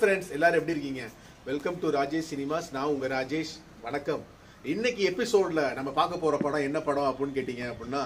friends, எல்லாரும் எப்படி இருக்கீங்க? Welcome to Rajesh cinemas. நான் உங்க ராஜேஷ். வணக்கம். இன்னைக்கு எபிசோட்ல நம்ம பார்க்க போற படம் என்ன படம் அப்படின்னு கேட்டீங்க அப்படின்னா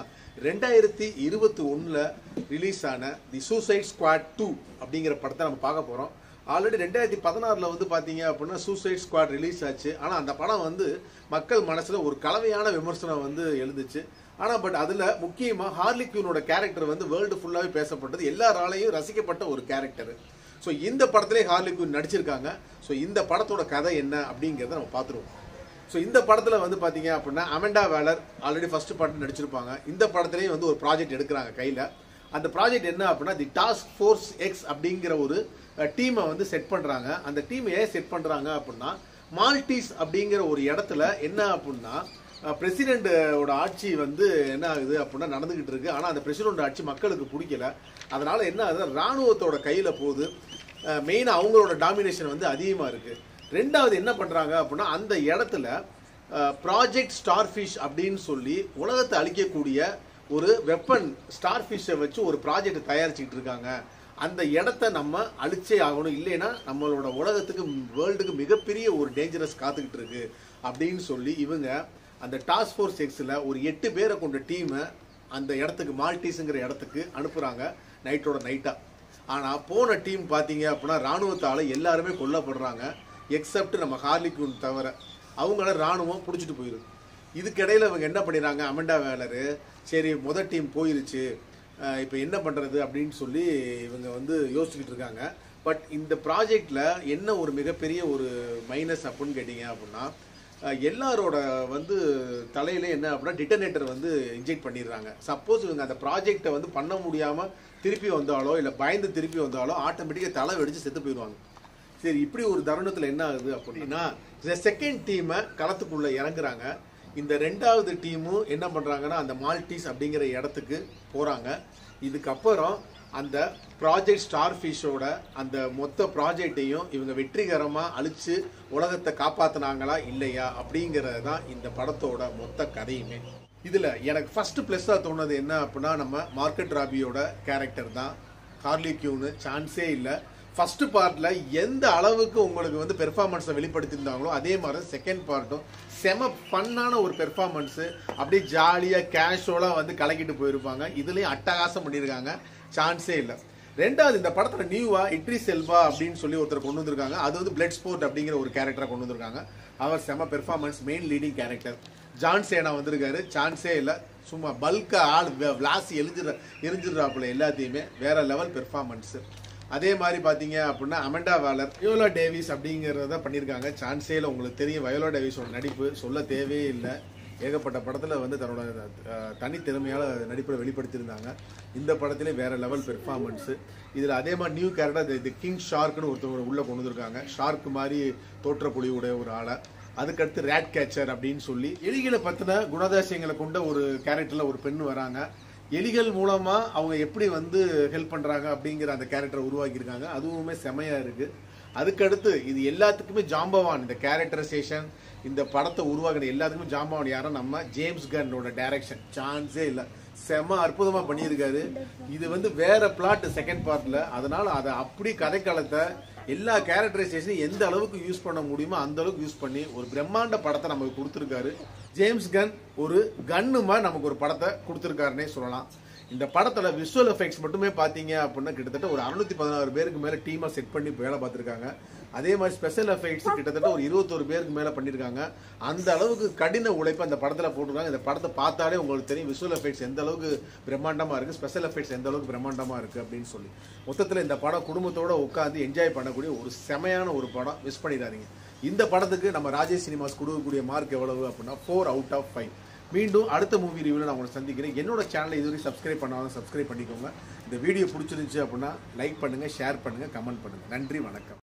2021ல ரிலீஸ் ஆன தி சூசைட் ஸ்குவாட் 2 அப்படிங்கிற படத்தை நம்ம பார்க்க போறோம். ஆல்ரெடி 2016ல வந்து பாத்தீங்க அப்படின்னா சூசைட் ஸ்குவாட் ரிலீஸ் ஆச்சு. ஆனா அந்த படம் வந்து மக்கள் மனசுல ஒரு கலவையான விமர்சனம் வந்து எழுதுச்சு. ஆனா பட் அதுல முக்கியமா ஹார்லி குயினோட கேரக்டர் வந்து வேர்ல்டு ஃபுல்லாவே பேசப்பட்டது, எல்லாராலையும் ரசிக்கப்பட்ட ஒரு கேரக்டர். ஸோ இந்த படத்திலே ஹார்லி குயின் நடிச்சிருக்காங்க. ஸோ இந்த படத்தோட கதை என்ன அப்படிங்கிறத நம்ம பார்த்துருவோம். ஸோ இந்த படத்தில் வந்து பார்த்தீங்க அப்படின்னா அமெண்டா வேலர் ஆல்ரெடி ஃபர்ஸ்ட் படம் நடிச்சிருப்பாங்க. இந்த படத்துலேயும் வந்து ஒரு ப்ராஜெக்ட் எடுக்கிறாங்க கையில். அந்த ப்ராஜெக்ட் என்ன அப்படின்னா தி டாஸ்க் ஃபோர்ஸ் எக்ஸ் அப்படிங்கிற ஒரு டீமை வந்து செட் பண்ணுறாங்க. அந்த டீமை ஏன் செட் பண்ணுறாங்க அப்படின்னா மால்டீஸ் அப்படிங்கிற ஒரு இடத்துல என்ன அப்படின்னா பிரசிடென்ட்டோட ஆட்சி வந்து என்ன ஆகுது அப்படின்னா நடந்துகிட்டு இருக்கு. ஆனால் அந்த பிரசிடென்ட் ஆட்சி மக்களுக்கு பிடிக்கல. அதனால என்ன ஆகுது, ராணுவத்தோட கையில் போகுது. மெயினாக அவங்களோட டாமினேஷன் வந்து அதிகமாக இருக்கு. ரெண்டாவது என்ன பண்றாங்க அப்படின்னா அந்த இடத்துல ப்ராஜெக்ட் ஸ்டார்ஃபிஷ் அப்படின்னு சொல்லி உலகத்தை அழிக்கக்கூடிய ஒரு வெப்பன் ஸ்டார்ஃபிஷை வச்சு ஒரு ப்ராஜெக்ட் தயாரிச்சுக்கிட்டு இருக்காங்க. அந்த இடத்த நம்ம அழிச்சே ஆகணும், இல்லைன்னா நம்மளோட உலகத்துக்கு வேர்ல்டுக்கு மிகப்பெரிய ஒரு டேஞ்சரஸ் காத்துக்கிட்டு இருக்கு அப்படின்னு சொல்லி இவங்க அந்த டாஸ்க் ஃபோர்ஸ் எக்ஸில் ஒரு 8 பேரை கொண்ட டீமை அந்த இடத்துக்கு மால்டீஸுங்கிற இடத்துக்கு அனுப்புகிறாங்க நைட்டோட நைட்டாக. ஆனால் போன டீம் பார்த்தீங்க அப்படின்னா ராணுவத்தால் எல்லாருமே கொல்லப்படுறாங்க, எக்ஸப்ட் நம்ம ஹார்லி குயின் தவிர. அவங்கள ராணுவம் பிடிச்சிட்டு போயிருக்கு. இதுக்கிடையில் இவங்க என்ன பண்ணிடுறாங்க, அமெண்டா வேலரு சரி முதல் டீம் போயிருச்சு, இப்போ என்ன பண்ணுறது அப்படின்னு சொல்லி இவங்க வந்து யோசிச்சுக்கிட்டு இருக்காங்க. பட் இந்த ப்ராஜெக்டில் என்ன ஒரு மிகப்பெரிய ஒரு மைனஸ் அப்படின்னு கேட்டிங்க அப்படின்னா எல்லாரோட வந்து தலையில என்ன அப்படின்னா டிட்டனேட்டர் வந்து இன்ஜெக்ட் பண்ணிடுறாங்க. சப்போஸ் இவங்க அந்த ப்ராஜெக்டை வந்து பண்ண முடியாமல் திருப்பி வந்தாலோ இல்லை பயந்து திருப்பி வந்தாலோ ஆட்டோமேட்டிக்காக தலை வெடிச்சு செத்து போயிடுவாங்க. சரி, இப்படி ஒரு தருணத்தில் என்ன ஆகுது அப்படின்னா செகண்ட் டீமை களத்துக்குள்ள இறங்குறாங்க. இந்த ரெண்டாவது டீமும் என்ன பண்ணுறாங்கன்னா அந்த மால்டீஸ் அப்படிங்கிற இடத்துக்கு போகிறாங்க. இதுக்கப்புறம் அந்த ப்ராஜெக்ட் ஸ்டார்ஃபிஷோட அந்த மொத்த ப்ராஜெக்டையும் இவங்க வெற்றிகரமாக அழிச்சு உலகத்தை காப்பாற்றினாங்களா இல்லையா அப்படிங்கிறது தான் இந்த படத்தோட மொத்த கதையுமே. இதில் எனக்கு ஃபர்ஸ்ட் ப்ளஸ்ஸாக தோணுது என்ன அப்படின்னா நம்ம மார்கட் ராபியோட கேரக்டர் தான். ஹார்லி குயின் சான்ஸே இல்லை. ஃபர்ஸ்ட் பார்ட்டில் எந்த அளவுக்கு உங்களுக்கு வந்து பெர்ஃபார்மன்ஸை வெளிப்படுத்தியிருந்தாங்களோ அதே மாதிரி செகண்ட் பார்ட்டும் செம ஃபன்னான ஒரு பெர்ஃபார்மன்ஸு, அப்படியே ஜாலியாக கேஷுவலாக வந்து கலக்கிட்டு போயிருப்பாங்க. இதுலேயும் அட்டகாசம் பண்ணியிருக்காங்க, சான்ஸே இல்லை. ரெண்டாவது இந்த படத்தில் நியூவாக இட்ரிஸ் எல்பா அப்படின்னு சொல்லி ஒருத்தர் கொண்டு வந்திருக்காங்க. அது வந்து பிளட் ஸ்போர்ட் அப்படிங்கிற ஒரு கேரக்டரை கொண்டு வந்திருக்காங்க. அவர் செம performance, main leading character. John Cena வந்திருக்காரு, சான்ஸே இல்லை. சும்மா பல்கா ஆள் விளாசி எரிஞ்சிடுறாப்புல எல்லாத்தையுமே. வேற லெவல் பெர்ஃபார்மன்ஸு. அதே மாதிரி பார்த்தீங்க அப்படின்னா அமெண்டா வேலர், வயோலா டேவிஸ் அப்படிங்கிறத பண்ணியிருக்காங்க. சான்ஸே இல்லை. உங்களுக்கு தெரியும் வயோலா டேவிஸோட நடிப்பு சொல்ல தேவையே இல்லை. ஏகப்பட்ட படத்தில் வந்து தன்னோட தனித்திறமையால் நடிப்பை வெளிப்படுத்தியிருந்தாங்க. இந்த படத்திலே வேற லெவல் பெர்ஃபார்மன்ஸு. இதில் அதே மாதிரி நியூ கேரக்டர் தி கிங் ஷார்க்குன்னு ஒருத்தவங்க உள்ளே கொண்டு வந்திருக்காங்க. ஷார்க் மாதிரி தோற்றப்பொழிவுடைய ஒரு ஆளை. அதுக்கடுத்து ரேட் கேச்சர் அப்படின்னு சொல்லி எலிகளை பற்றின குணாதிசயங்களை கொண்ட ஒரு கேரக்டரில் ஒரு பெண் வராங்க. எலிகள் மூலமா அவங்க எப்படி வந்து ஹெல்ப் பண்றாங்க அப்படிங்கிற அந்த கேரக்டரை உருவாக்கியிருக்காங்க. அதுவுமே செமையா இருக்கு. அதுக்கடுத்து இது எல்லாத்துக்குமே ஜாம்பவான், இந்த கேரக்டரைசேஷன் இந்த படத்தை உருவாக்கின எல்லாத்துக்குமே ஜாம்பவான் யாரும் நம்ம ஜேம்ஸ் கன்னோட டைரக்ஷன். சான்ஸே இல்லை. செம அற்புதமா பண்ணியிருக்காரு. இது வந்து வேற பிளாட் செகண்ட் பார்ட்ல. அதனால அதை அப்படி கதைக்களத்தை எல்லா கேரக்டரைசேஷனும் எந்த அளவுக்கு யூஸ் பண்ண முடியுமோ அந்த அளவுக்கு யூஸ் பண்ணி ஒரு பிரம்மாண்ட படத்தை நமக்கு கொடுத்துருக்காரு. ஜேம்ஸ் கன் ஒரு கன்னுமா நமக்கு ஒரு படத்தை கொடுத்துருக்காருன்னே சொல்லலாம். இந்த படத்துல விஷுவல் எஃபெக்ட்ஸ் மட்டுமே பார்த்தீங்க அப்படின்னா கிட்டத்தட்ட ஒரு 616 பேருக்கு மேலே டீமாக செட் பண்ணி வேலை பார்த்துருக்காங்க. அதே மாதிரி ஸ்பெஷல் எஃபெக்ட்ஸ் கிட்டத்தட்ட ஒரு 21 பேருக்கு மேலே பண்ணியிருக்காங்க. அந்த அளவுக்கு கடின உழைப்பு அந்த படத்தில் போட்டிருக்காங்க. இந்த படத்தை பார்த்தாலே உங்களுக்கு தெரியும் விஷுவல் எஃபெக்ட்ஸ் எந்த அளவுக்கு பிரம்மாண்டமாக இருக்குது, ஸ்பெஷல் எஃபெக்ட்ஸ் எந்த அளவுக்கு பிரம்மாண்டமாக இருக்குது அப்படின்னு சொல்லி. மொத்தத்தில் இந்த படம் குடும்பத்தோட உட்காந்து என்ஜாய் பண்ணக்கூடிய ஒரு செமையான ஒரு படம். மிஸ் பண்ணிடாதீங்க. இந்த படத்துக்கு நம்ம ராஜேஷ் சினிமாஸ் கொடுக்கக்கூடிய மார்க் எவ்வளவு அப்படின்னா 4 out of 5. மீண்டும் அடுத்த மூவி ரிவ்யூவில் நான் உங்களை சந்திக்கிறேன். என்னோட சேனலை இதுவரை சப்ஸ்கிரைப் பண்ணாலும் சப்ஸ்கிரைப் பண்ணிக்கோங்க. இந்த வீடியோ பிடிச்சிருந்துச்சு அப்படின்னா லைக் பண்ணுங்கள், ஷேர் பண்ணுங்கள், கமெண்ட் பண்ணுங்கள். நன்றி, வணக்கம்.